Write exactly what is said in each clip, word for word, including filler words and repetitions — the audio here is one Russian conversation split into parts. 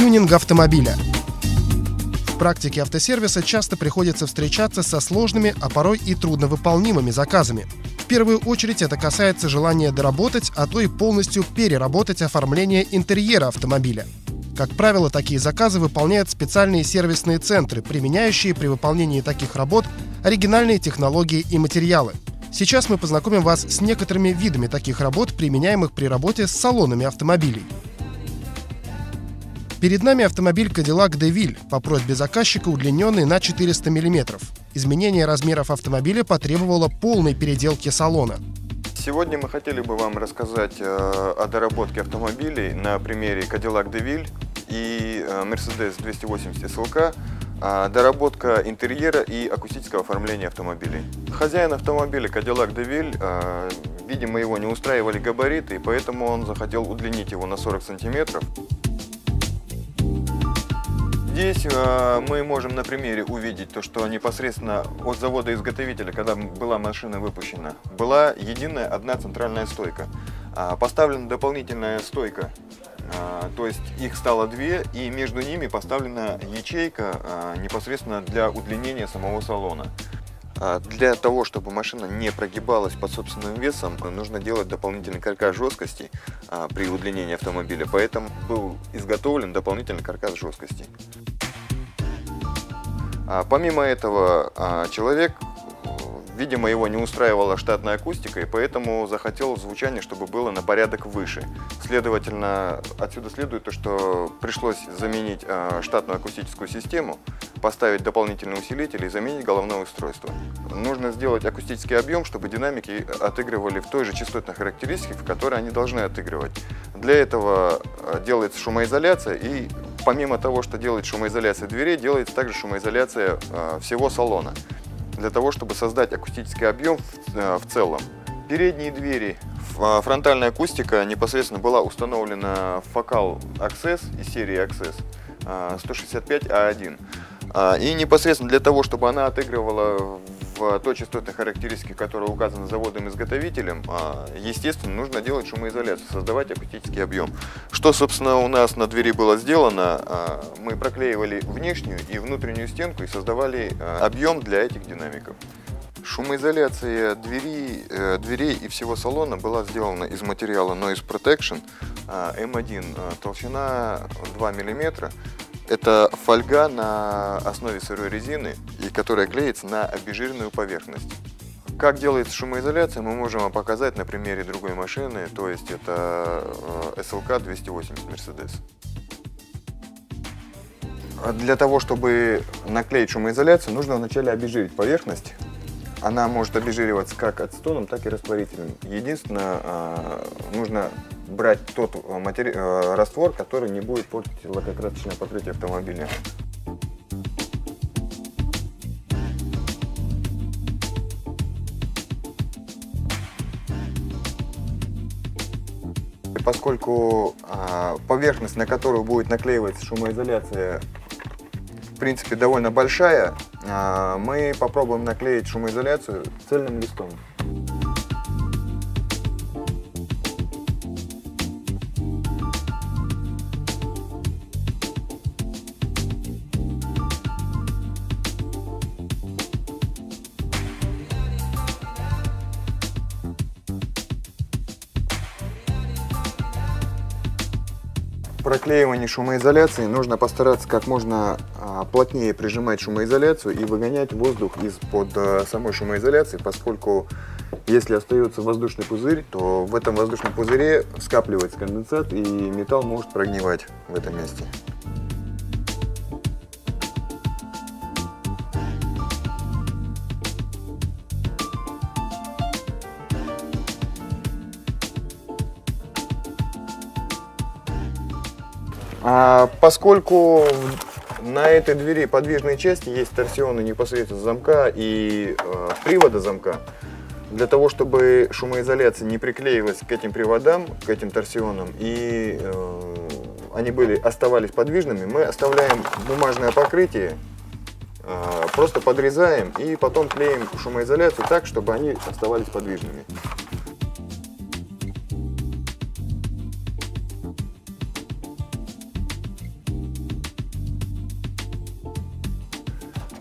Тюнинг автомобиля. В практике автосервиса часто приходится встречаться со сложными, а порой и трудновыполнимыми заказами. В первую очередь это касается желания доработать, а то и полностью переработать оформление интерьера автомобиля. Как правило, такие заказы выполняют специальные сервисные центры, применяющие при выполнении таких работ оригинальные технологии и материалы. Сейчас мы познакомим вас с некоторыми видами таких работ, применяемых при работе с салонами автомобилей. Перед нами автомобиль Cadillac DeVille, по просьбе заказчика удлиненный на четыреста миллиметров. Изменение размеров автомобиля потребовало полной переделки салона. Сегодня мы хотели бы вам рассказать э, о доработке автомобилей на примере Cadillac DeVille и э, Mercedes двести восемьдесят эс эл ка, э, доработка интерьера и акустического оформления автомобилей. Хозяин автомобиля Cadillac DeVille, э, видимо, его не устраивали габариты, и поэтому он захотел удлинить его на сорок сантиметров. Здесь э, мы можем на примере увидеть то, что непосредственно от завода-изготовителя, когда была машина выпущена, была единая одна центральная стойка. Э, поставлена дополнительная стойка, э, то есть их стало две, и между ними поставлена ячейка э, непосредственно для удлинения самого салона. Для того, чтобы машина не прогибалась под собственным весом, нужно делать дополнительный каркас жесткости а, при удлинении автомобиля, поэтому был изготовлен дополнительный каркас жесткости. А, помимо этого, а, человек, видимо, его не устраивала штатная акустика, и поэтому захотел звучание, чтобы было на порядок выше. Следовательно, отсюда следует то, что пришлось заменить а, штатную акустическую систему, поставить дополнительный усилитель и заменить головное устройство. Нужно сделать акустический объем, чтобы динамики отыгрывали в той же частотной характеристике, в которой они должны отыгрывать. Для этого делается шумоизоляция, и помимо того, что делает шумоизоляция дверей, делается также шумоизоляция всего салона, для того, чтобы создать акустический объем в целом. Передние двери, фронтальная акустика непосредственно была установлена в Focal Access из серии Access сто шестьдесят пять а один. И непосредственно для того, чтобы она отыгрывала в той частотной характеристике, которая указана заводом-изготовителем, естественно, нужно делать шумоизоляцию, создавать акустический объем. Что, собственно, у нас на двери было сделано, мы проклеивали внешнюю и внутреннюю стенку и создавали объем для этих динамиков. Шумоизоляция двери, дверей и всего салона была сделана из материала Noise Protection эм один, толщина два миллиметра. Это фольга на основе сырой резины, и которая клеится на обезжиренную поверхность. Как делается шумоизоляция, мы можем вам показать на примере другой машины, то есть это эс эл ка двести восемьдесят Mercedes. Для того, чтобы наклеить шумоизоляцию, нужно вначале обезжирить поверхность. Она может обезжириваться как ацетоном, так и растворителем. Единственное, нужно брать тот матери... раствор, который не будет портить лакокрасочное покрытие автомобиля. Поскольку поверхность, на которую будет наклеиваться шумоизоляция, в принципе, довольно большая, мы попробуем наклеить шумоизоляцию цельным листом. Проклеивание шумоизоляции нужно постараться как можно плотнее прижимать шумоизоляцию и выгонять воздух из-под самой шумоизоляции, поскольку если остается воздушный пузырь, то в этом воздушном пузыре скапливается конденсат и металл может прогнивать в этом месте. А поскольку на этой двери подвижной части есть торсионы непосредственно замка и э, привода замка, для того, чтобы шумоизоляция не приклеилась к этим приводам, к этим торсионам, и э, они были, оставались подвижными, мы оставляем бумажное покрытие, э, просто подрезаем и потом клеим шумоизоляцию так, чтобы они оставались подвижными.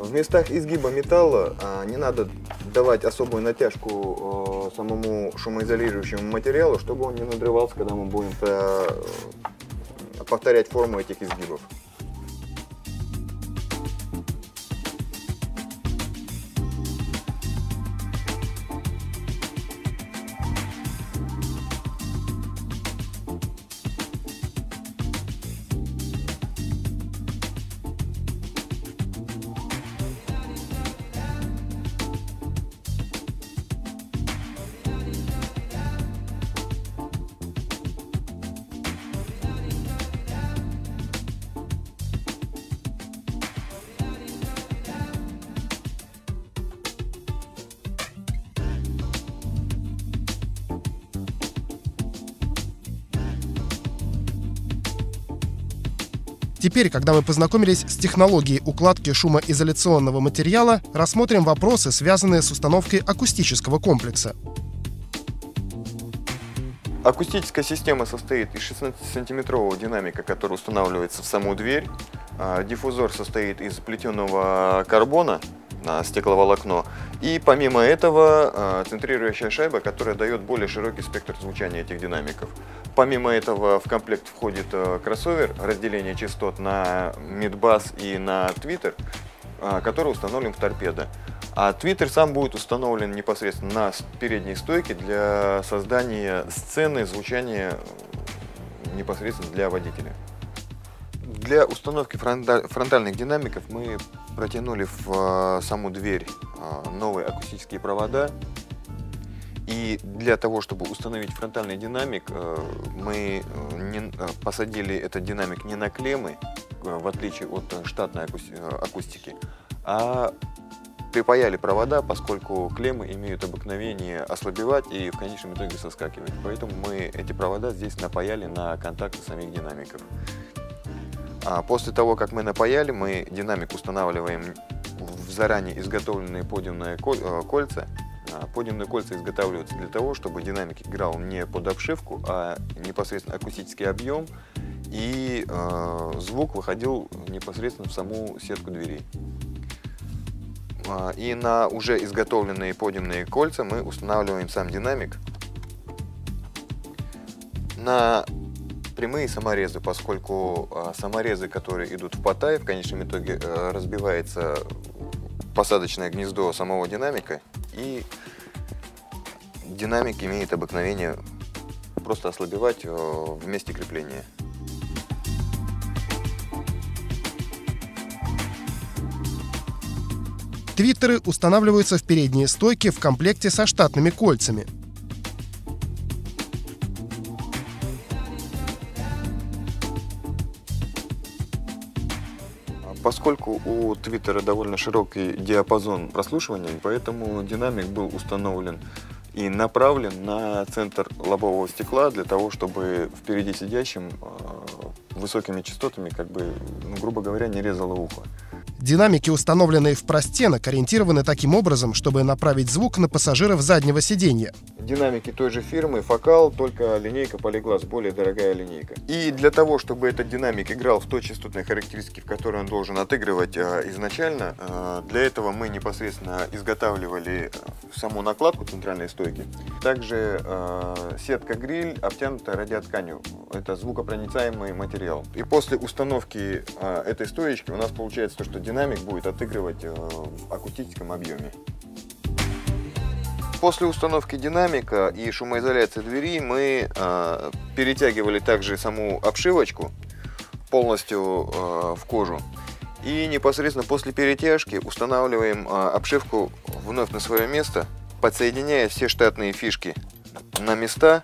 В местах изгиба металла а, не надо давать особую натяжку а, самому шумоизолирующему материалу, чтобы он не надрывался, когда мы будем а, повторять форму этих изгибов. Теперь, когда мы познакомились с технологией укладки шумоизоляционного материала, рассмотрим вопросы, связанные с установкой акустического комплекса. Акустическая система состоит из шестнадцатисантиметрового динамика, который устанавливается в саму дверь. Диффузор состоит из плетеного карбона, стекловолокно. И помимо этого центрирующая шайба, которая дает более широкий спектр звучания этих динамиков. Помимо этого в комплект входит кроссовер, разделение частот на мидбас и на твиттер, который установлен в торпедо. А твиттер сам будет установлен непосредственно на передней стойке для создания сцены звучания непосредственно для водителя. Для установки фронтальных динамиков мы протянули в саму дверь новые акустические провода. И для того, чтобы установить фронтальный динамик, мы не, посадили этот динамик не на клеммы, в отличие от штатной акустики, а припаяли провода, поскольку клеммы имеют обыкновение ослабевать и в конечном итоге соскакивать. Поэтому мы эти провода здесь напаяли на контакты самих динамиков. А после того, как мы напаяли, мы динамик устанавливаем в заранее изготовленные подиумные кольца. Подиумные кольца изготавливаются для того, чтобы динамик играл не под обшивку, а непосредственно акустический объем, и э, звук выходил непосредственно в саму сетку дверей. И на уже изготовленные подиумные кольца мы устанавливаем сам динамик на прямые саморезы, поскольку саморезы, которые идут в потай, в конечном итоге разбивается посадочное гнездо самого динамика, и динамик имеет обыкновение просто ослабевать в месте крепления. Твиттеры устанавливаются в передние стойки в комплекте со штатными кольцами. Поскольку у твиттера довольно широкий диапазон прослушивания, поэтому динамик был установлен и направлен на центр лобового стекла для того, чтобы впереди сидящим высокими частотами, как бы, ну, грубо говоря, не резало ухо. Динамики, установленные в простенок, ориентированы таким образом, чтобы направить звук на пассажиров заднего сиденья. Динамики той же фирмы Focal, только линейка Polyglass, более дорогая линейка. И для того, чтобы этот динамик играл в той частотной характеристике, в которой он должен отыгрывать э, изначально, э, для этого мы непосредственно изготавливали саму накладку центральной стойки. Также э, сетка-гриль обтянута радиотканью. Это звукопроницаемый материал. И после установки э, этой стоечки у нас получается то, что динамик будет отыгрывать э, в акустическом объеме. После установки динамика и шумоизоляции двери мы э, перетягивали также саму обшивочку полностью э, в кожу. И непосредственно после перетяжки устанавливаем э, обшивку вновь на свое место, подсоединяя все штатные фишки на места.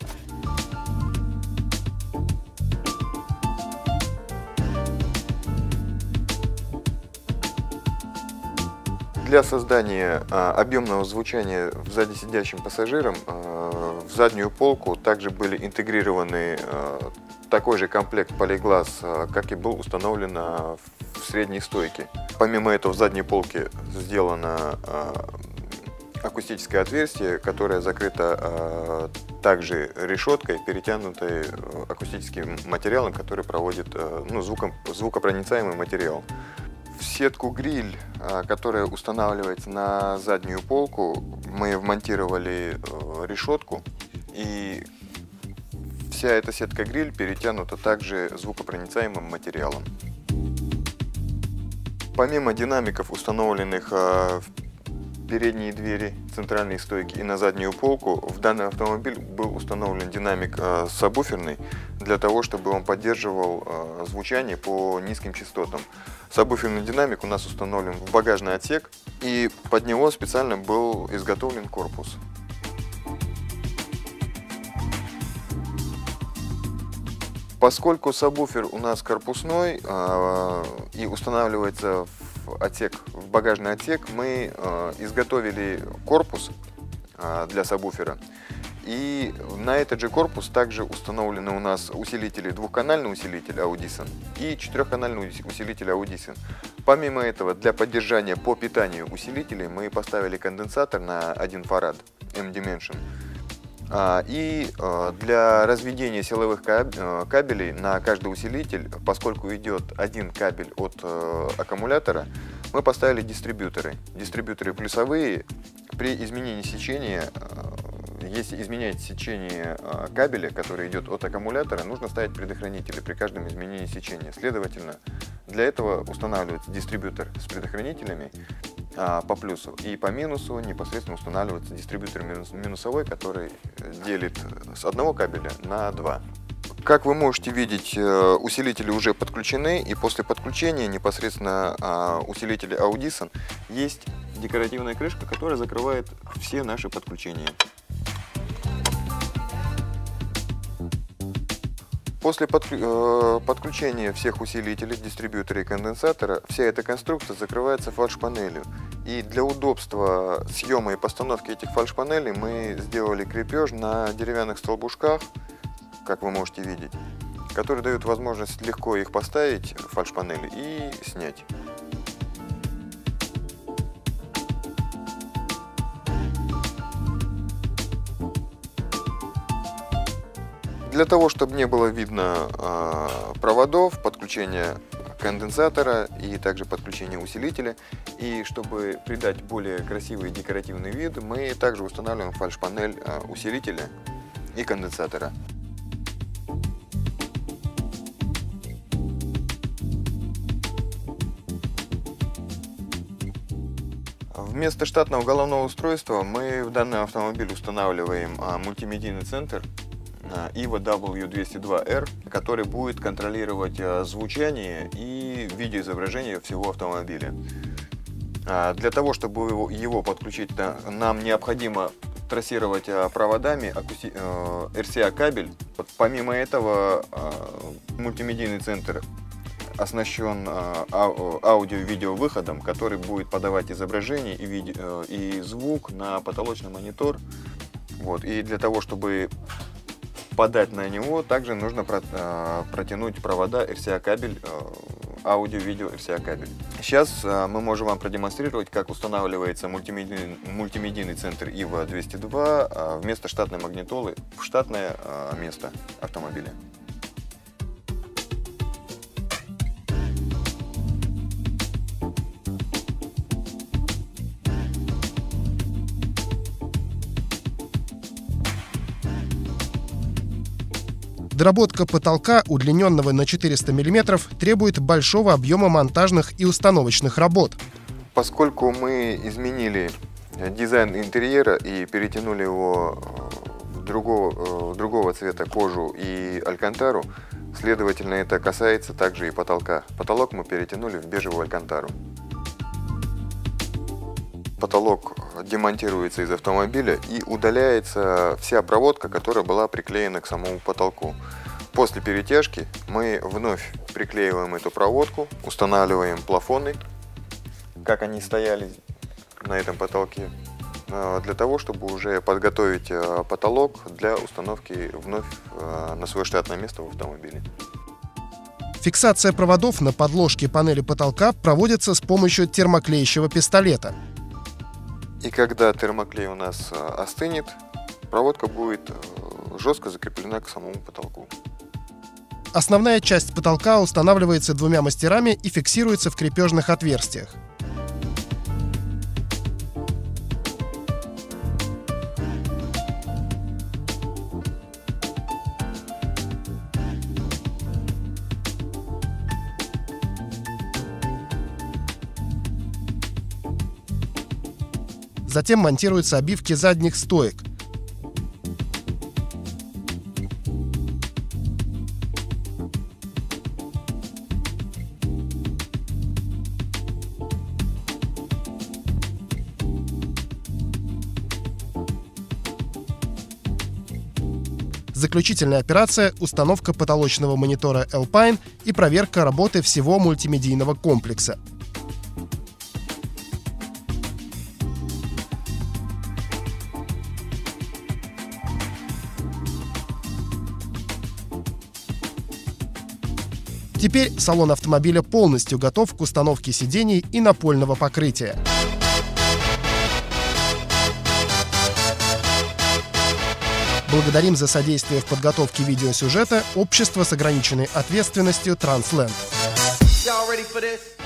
Для создания а, объемного звучания сзади сидящим пассажирам а, в заднюю полку также были интегрированы а, такой же комплект Polyglass, а, как и был установлен а, в средней стойке. Помимо этого в задней полке сделано а, акустическое отверстие, которое закрыто а, также решеткой, перетянутой акустическим материалом, который проводит а, ну, звуком, звукопроницаемый материал. В сетку гриль, которая устанавливается на заднюю полку, мы вмонтировали решетку, и вся эта сетка гриль перетянута также звукопроницаемым материалом. Помимо динамиков, установленных в передние двери, центральные стойки и на заднюю полку, в данный автомобиль был установлен динамик сабвуферный для того, чтобы он поддерживал звучание по низким частотам. Сабвуферный динамик у нас установлен в багажный отсек, и под него специально был изготовлен корпус. Поскольку сабвуфер у нас корпусной э, и устанавливается в отсек, в багажный отсек, мы э, изготовили корпус э, для сабвуфера. И на этот же корпус также установлены у нас усилители, двухканальный усилитель Audison и четырехканальный усилитель Audison. Помимо этого, для поддержания по питанию усилителей мы поставили конденсатор на один фарад M-Dimension. И для разведения силовых кабелей на каждый усилитель, поскольку идет один кабель от аккумулятора, мы поставили дистрибьюторы. Дистрибьюторы плюсовые. При изменении сечения, если изменять сечение кабеля, который идет от аккумулятора, нужно ставить предохранители при каждом изменении сечения. Следовательно, для этого устанавливается дистрибьютор с предохранителями по плюсу, и по минусу непосредственно устанавливается дистрибьютор минусовой, который делит с одного кабеля на два. Как вы можете видеть, усилители уже подключены, и после подключения непосредственно усилителя Audison есть декоративная крышка, которая закрывает все наши подключения. После подключения всех усилителей, дистрибьютора и конденсатора, вся эта конструкция закрывается фальш-панелью. И для удобства съема и постановки этих фальш-панелей мы сделали крепеж на деревянных столбушках, как вы можете видеть, который дает возможность легко их поставить, фальш-панели, и снять. Для того, чтобы не было видно э, проводов, подключения конденсатора и также подключения усилителя, и чтобы придать более красивый декоративный вид, мы также устанавливаем фальш-панель э, усилителя и конденсатора. Вместо штатного головного устройства мы в данный автомобиль устанавливаем э, мультимедийный центр ай ви эй дабл ю двести два эр, который будет контролировать звучание и видеоизображение всего автомобиля. Для того, чтобы его, его подключить, нам необходимо трассировать проводами эр си эй кабель. Помимо этого, мультимедийный центр оснащен аудио-видео выходом, который будет подавать изображение и, видео, и звук на потолочный монитор. Вот. И для того, чтобы подать на него, также нужно протянуть провода эр си эй кабель, аудио-видео эр си эй кабель. Сейчас мы можем вам продемонстрировать, как устанавливается мультимедийный, мультимедийный центр ай ви эй двести два вместо штатной магнитолы в штатное место автомобиля. Доработка потолка, удлиненного на четыреста миллиметров, требует большого объема монтажных и установочных работ. Поскольку мы изменили дизайн интерьера и перетянули его в другого, другого цвета кожу и алькантару, следовательно, это касается также и потолка. Потолок мы перетянули в бежевую алькантару. Потолок демонтируется из автомобиля и удаляется вся проводка, которая была приклеена к самому потолку. После перетяжки мы вновь приклеиваем эту проводку, устанавливаем плафоны, как они стояли на этом потолке, для того, чтобы уже подготовить потолок для установки вновь на свое штатное место в автомобиле. Фиксация проводов на подложке панели потолка проводится с помощью термоклеящего пистолета. И когда термоклей у нас остынет, проводка будет жестко закреплена к самому потолку. Основная часть потолка устанавливается двумя мастерами и фиксируется в крепежных отверстиях. Затем монтируются обивки задних стоек. Заключительная операция – установка потолочного монитора Alpine и проверка работы всего мультимедийного комплекса. Теперь салон автомобиля полностью готов к установке сидений и напольного покрытия. Благодарим за содействие в подготовке видеосюжета общество с ограниченной ответственностью «Трансленд».